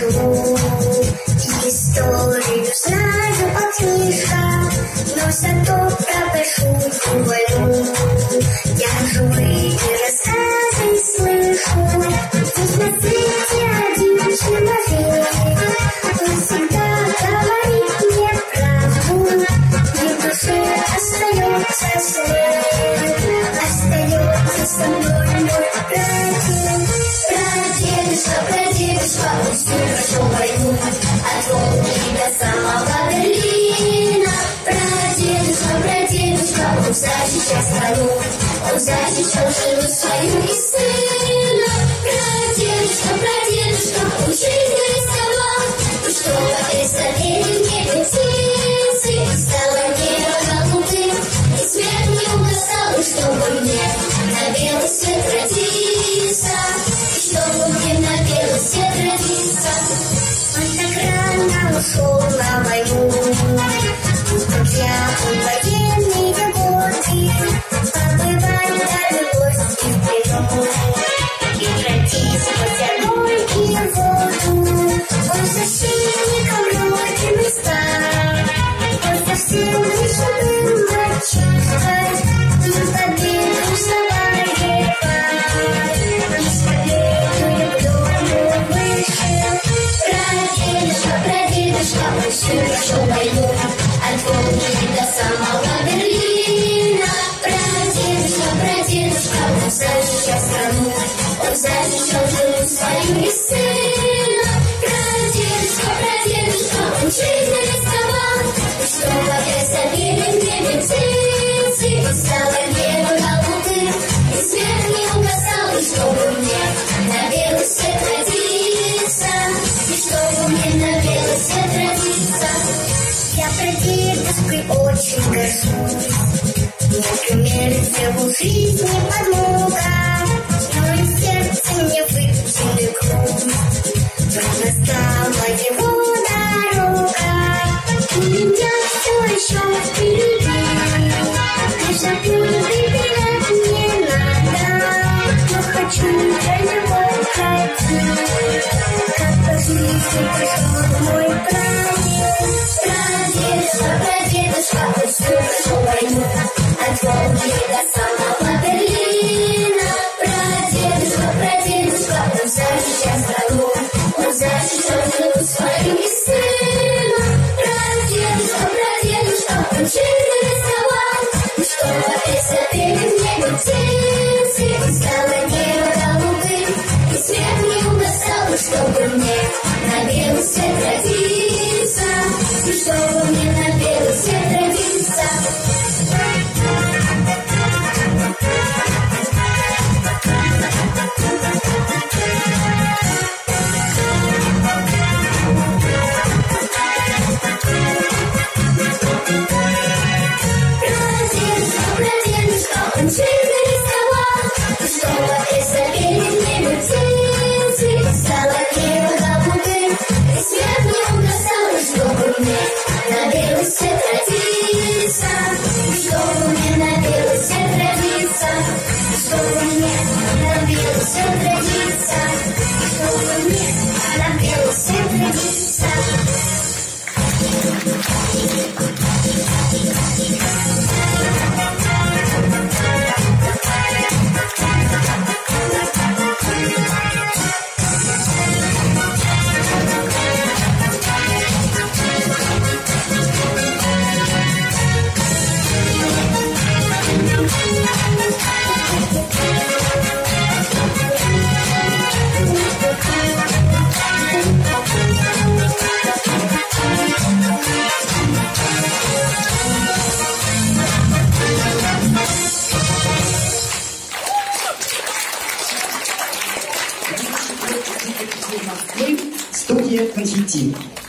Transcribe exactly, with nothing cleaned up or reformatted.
пишу историю, знаю по книжкам, но зато про большую войну я живые рассказы слышу. Здесь на свете один человек, он всегда говорит мне правду, и в душе остается след, остается со мной мой прадед. Прадедушка, прадедушка, он всю прошел войну, от Волги до самого Берлина. Прадедушка, прадедушка, он защищал страну, он защищал жену свою и сына. Прадедушка, прадедушка, он жизнью рисковал, и чтобы рисовали в небе птицы, стало небо голубым, и свет не угасал, и чтобы мне на белый свет родиться, и чтобы мне на белый свет родиться. Он так рано ушел на войну, друзья, он военные годы, побывать даже гости в плену, и пройти сквозь огонь и воду. Он защитником Родины стал, он совсем лишь был мальчишкой, и победу завоевал, и с победою к дому вышел. Прадедушка, прадедушка, он всю прошел войну, от Волги до самого Берлина. Прадедушка, прадедушка, он защищал страну, он защищал жену свою и сына. Прадедушка, прадедушка, он жизнью рисковал, и чтобы рисовали в небе птицы, и стало небо голубым, и свет не угасал, и чтобы мне на белый свет родиться, и чтобы мне на белый свет родиться. Я прадедушкой очень горжусь, например, сделал в жизни подмога, но и в сердце мне вытянули грудь, трудно стала его дорога, у меня все еще впереди, конечно, выбирать не надо, но хочу я его пройти, как по жизни пришел мой прадед. Прадедушка, прадедушка, он всю прошел войну, от Волги до самого Берлина. Прадедушка, прадедушка, он защищал страну, он защищал жену свою и сына. Прадедушка, прадедушка, он жизнью рисковал, и чтобы рисовали в небе птицы, и стало небо голубым, и свет не угасал, и чтобы мне на белый свет родиться, и чтобы мне на белый свет родиться. Прадедушка, прадедушка, он жизнью рисковал, и чтобы рисовали в небе птицы, и стало небо голубым, и свет не угасал, и чтобы мне на белый свет родиться, и чтобы мне на белый свет родиться, и чтобы мне на белый свет родиться, и чтобы мне на белый свет родиться. Студия «Конфетти».